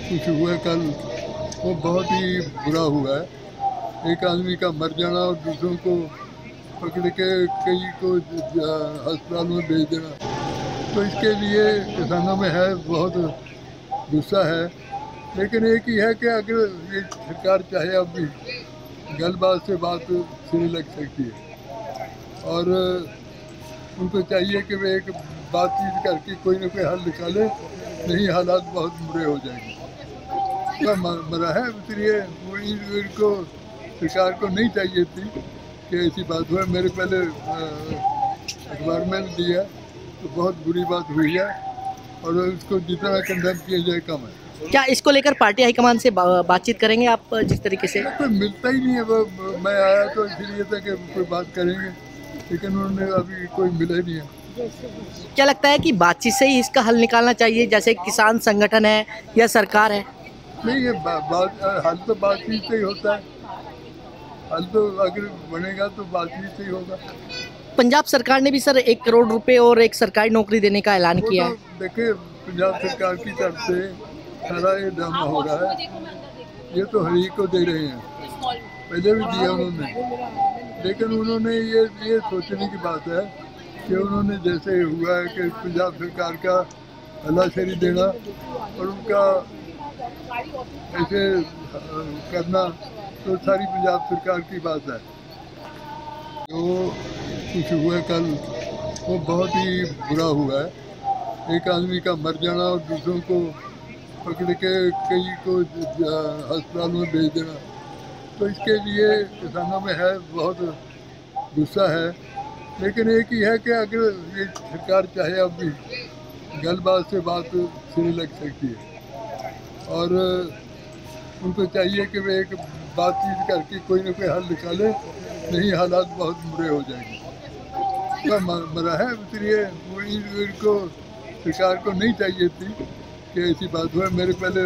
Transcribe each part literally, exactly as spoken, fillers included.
कुछ हुआ कल वो बहुत ही बुरा हुआ है। एक आदमी का मर जाना और दूसरों को पकड़ के कई को अस्पताल में भेज देना, तो इसके लिए किसानों में है बहुत गुस्सा है। लेकिन एक ही है कि अगर ये सरकार चाहे अब भी गलबात से बात सिरे लग सकती है और उनको चाहिए कि वे एक बातचीत करके कोई ना कोई हल निकाले, नहीं हालात बहुत बुरे हो जाएंगे। तो मरा है, इसलिए इनको सरकार को नहीं चाहिए थी कि ऐसी बात हुआ। मेरे पहले अखबार में दिया तो बहुत बुरी बात हुई है और उसको जितना कंडेम किया जाए कम है। क्या इसको लेकर पार्टी हाईकमान से बा, बातचीत करेंगे आप? जिस तरीके से कोई मिलता ही नहीं है, वो मैं आया तो इसलिए था कि कोई बात करेंगे, लेकिन उन्होंने अभी कोई मिला ही नहीं है। क्या लगता है कि बातचीत से ही इसका हल निकालना चाहिए, जैसे किसान संगठन है या सरकार है? नहीं, ये बा, बात हल तो बातचीत से ही होता है। हल तो अगर बनेगा तो बातचीत से ही होगा। पंजाब सरकार ने भी सर एक करोड़ रुपए और एक सरकारी नौकरी देने का ऐलान किया है। तो देखिए, पंजाब सरकार की तरफ से सारा ये ड्रामा हो रहा है। ये तो हर एक को दे रहे हैं, पहले भी दिया उन्होंने, लेकिन उन्होंने ये ये सोचने की बात है कि उन्होंने जैसे हुआ है कि पंजाब सरकार का हलाशेरी देना और उनका ऐसे करना, तो सारी पंजाब सरकार की बात है। जो कुछ हुआ कल वो बहुत ही बुरा हुआ है। एक आदमी का मर जाना और दूसरों को पकड़ के कई को अस्पताल में भेज देना, तो इसके लिए किसानों में है बहुत गुस्सा है। लेकिन एक ही है कि अगर ये सरकार चाहे अब भी गलबात से बात सिरे लग सकती है और उनको चाहिए कि वे एक बातचीत करके कोई ना कोई हल निकाले, नहीं हालात बहुत बुरे हो जाएंगे। तो मरा है, इसलिए इनको सरकार को नहीं चाहिए थी कि ऐसी बात हुआ। मेरे पहले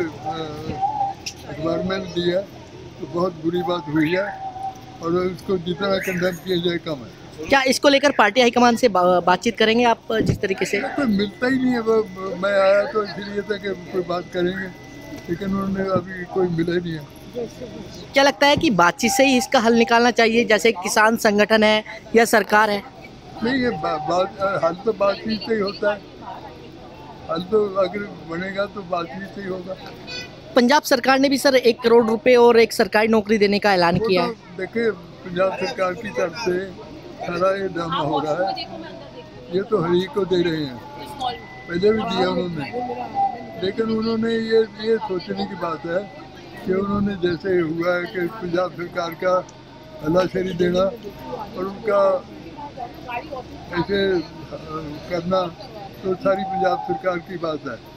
अखबार में दिया तो बहुत बुरी बात हुई है और उसको जितना कंडेम किया जाए कम है। क्या इसको लेकर पार्टी हाईकमान से बा, बातचीत करेंगे आप? जिस तरीके से कोई मिलता ही नहीं है, वो मैं आया तो इसलिए था कि कोई बात करेंगे, लेकिन उन्होंने अभी कोई मिला ही नहीं है। क्या लगता है कि बातचीत से ही इसका हल निकालना चाहिए, जैसे किसान संगठन है या सरकार है? नहीं, ये बा, बात हल तो बातचीत से ही होता है। हल तो अगर बनेगा तो बातचीत से ही होगा। पंजाब सरकार ने भी सर एक करोड़ रुपए और एक सरकारी नौकरी देने का ऐलान किया है। तो देखिए, पंजाब सरकार की तरफ से सारा ये ड्रामा हो रहा है। ये तो हर एक को दे रहे हैं, पहले भी दिया उन्होंने, लेकिन उन्होंने ये ये सोचने की बात है कि उन्होंने जैसे हुआ है कि पंजाब सरकार का हलाशेरी देना और उनका ऐसे करना, तो सारी पंजाब सरकार की बात है।